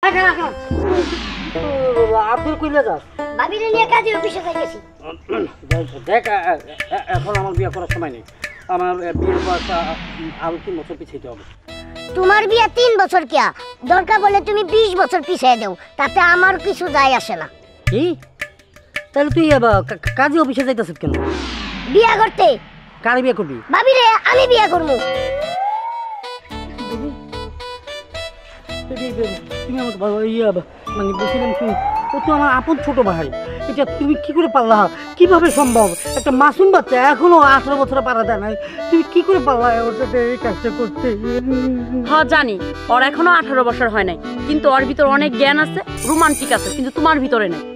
আব্দুল কইলে যাস ভাবিরে নিয়ে কাজে অফিসে যাইতেছি। দেখ এখন আমার বিয়ে করার সময় নেই, আমার বিয়ের বয়স আরো 3 বছর পিছাইতে হবে। তোমার বিয়ে 3 বছর কিয়া, দরকার বলে তুমি 20 বছর পিছিয়ে দাও, তাতে আমার কিছু যায় আসে না। কি তাহলে তুই কাজে অফিসে যাইতেছিস কেন? বিয়া করতে। কারে বিয়ে করবি? ভাবিরে আমি বিয়া করবো। তুমি আমাকে মানে বলছিলাম কি, ও তো আমার আপন ছোট ভাই, এটা তুমি কি করে পারলা? কিভাবে সম্ভব? একটা মাসুম বাচ্চা এখনো 18 বছর পারা দেয় নাই, তুমি কি করে পারলা ওর সাথে এই কাজটা করতে? হ্যাঁ জানি, ওর এখনো 18 বছর হয় নাই, কিন্তু ওর ভিতর অনেক জ্ঞান আছে, রোমান্টিক আছে, কিন্তু তোমার ভিতরে নাই।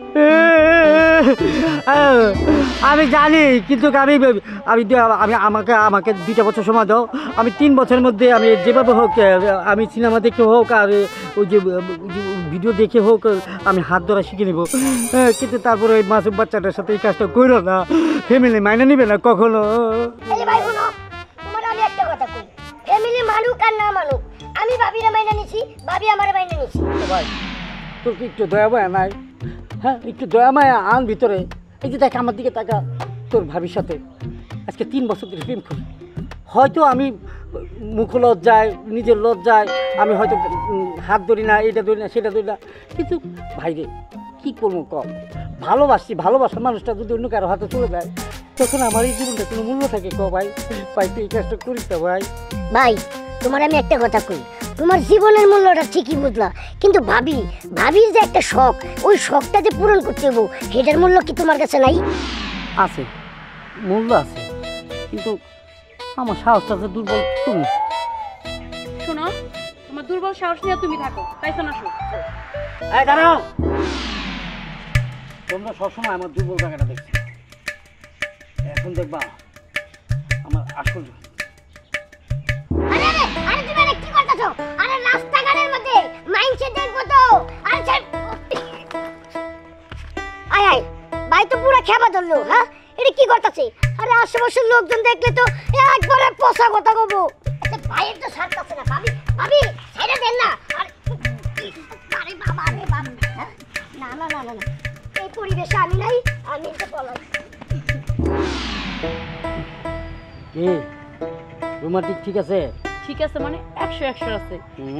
আমি জানি, কিন্তু আমি আমি আমাকে আমাকে 2টা বছর সময় দাও, আমি 3 বছরের মধ্যে আমি যেভাবে হোক, আমি সিনেমা দেখে হোক আর ওই যে ভিডিও দেখে হোক আমি হাত ধরা শিখে নেব, কিন্তু তারপরে ওই মাসুম বাচ্চাটার সাথে এই কাজটা করো না, ফ্যামিলি মাইনে নিবে না কখনো। তোমার আমি একটা কথা কই, ফ্যামিলি মানুক আর না মানুক, আমি ভাবিরে মাইনা নিছি, ভাবি আমারে মাইনা নিছি। ভাই তোর কি একটু দয়া মায়া নাই? হ্যাঁ, একটু দয়া মায়া আন ভিতরে। এই যে দেখ আমার দিকে তাকা, তোর ভাবির সাথে আজকে 3 বছর ধরে প্রেম করি। হয়তো আমি মুখ লজ্জায়, নিজের লজ্জায় আমি হয়তো হাত ধরি না, এটা ধরি না, সেটা ধরি না, কিন্তু ভাইরে কী করবো কম, ভালোবাসার মানুষটা যদি অন্য কারো হাতে চলে যায়, তখন আমার এই জীবনটা কোনো মূল্য থাকে ক ভাই? ভাই তুই এই কাজটা করিস না ভাই। ভাই তোমার আমি একটা কথা কই, তোমার জীবনের মূল্যটা ঠিকই বুঝলা, কিন্তু ভাবির যে একটা শখ, ওই শখটা যে পূরণ করতে হবো, সেটার মূল্য কি তোমার কাছে নাই? আছে, মূল্য আছে, কিন্তু আমার সাহসটা যে দুর্বল। তুমি শোনো, তোমার দুর্বল সাহস নিয়ে তুমি থাকো, তাই শোনা শোনো। এই দাঁড়াও, তোমরা সবসময় আমার দুর্বল জায়গাটা দেখছো, এখন দেখবা আমার আসল। আরে তুমি কি করতেছো? আরে রাস্তাঘাটের মধ্যে মাইন্ডসে দেখবো তো। আরে আয় ভাই তো পুরো খেবা ধরলো। হ্যাঁ, এটা কি করতেছে? আরে আশেপাশের লোকজন দেখলে তো একবারে পচা কথা কব। ভাইয়ের তো সারতাছে না। ভাবি ছেড়ে দেন না। আরে বাবা রে বাবা, না না না না, এই পরিবেশে আমি নাই, আমি তো পলাই। কি রোমান্টিক ঠিক আছে? ঠিক আছে মানে 100 আছে।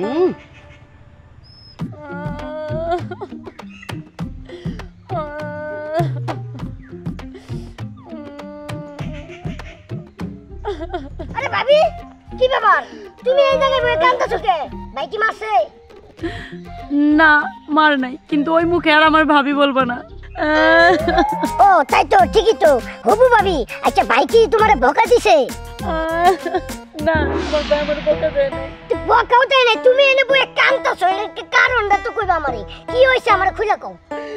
আরে ভাবি কি ব্যাপার, তুমি এই জায়গায় বসে কাঁদতেছো কে? ভাই কি মারছে? না মার নাই, কিন্তু ওই মুখে আর আমার ভাবি বলবো না। ও তাই তো, ঠিকই তো। হবু ভাবি, আচ্ছা ভাই কি তোমারে বকা দিছে? না, আমার ভাই আমার বকা দেয় নাই। বকাও দেয় নাই, তুমি এনে বসে কাঁদতেছো, এর কারণটা তো কইবা আমারে। কি হইছে আমারে খুলে কও।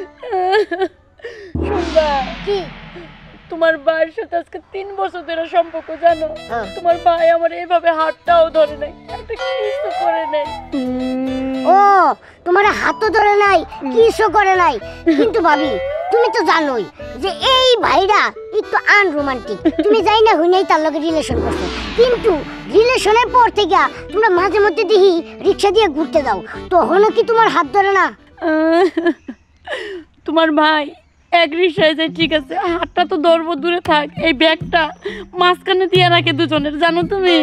শুনবা কি? তোমার ভাইয়ের সাথে আজকে 3 বছর ধরে সম্পর্ক, জানো? তোমার ভাই আমার এইভাবে হাতটাও ধরে নাই, একটা কিছু করে নাই। ও তোমার হাতও ধরে নাই, কিছু করে নাই, কিন্তু ভাবি তুমি তো জানোই যে এই ভাইরা একটু আনরোমান্টিক। তুমি যাই না হই নাই তার লগে রিলেশন করছো, কিন্তু রিলেশনের পর থেকে তোমরা মাঝে মধ্যে দেখি রিক্সা দিয়ে ঘুরতে যাও, তখনও কি তোমার হাত ধরে না? তোমার ভাই এক রিক্সায় যায় ঠিক আছে, হাতটা তো ধরবো দূরে থাক, এই ব্যাগটা মাঝখানে দিয়ে রাখে দুজনের, জানো তুমি?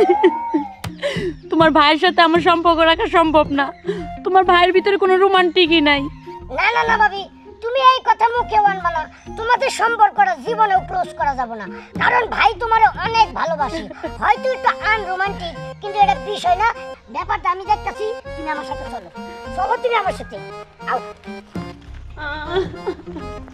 তোমার ভাইয়ের সাথে আমার সম্পর্ক রাখা সম্ভব না, তোমার ভাইয়ের ভিতরে কোনো রোমান্টিকই নাই। না না না ভাবি, তুমি এই কথা মুখে আনবা না, তোমাদের সম্পর্কটা জীবনেও ক্লোজ করা যাবে না, কারণ ভাই তোমারে অনেক ভালোবাসে। হয়তো একটু আনরোমান্টিক, কিন্তু এটা বিষয় না, ব্যাপারটা আমি দেখতেছি। তুমি আমার সাথে চলো, চলো তুমি আমার সাথে। আও।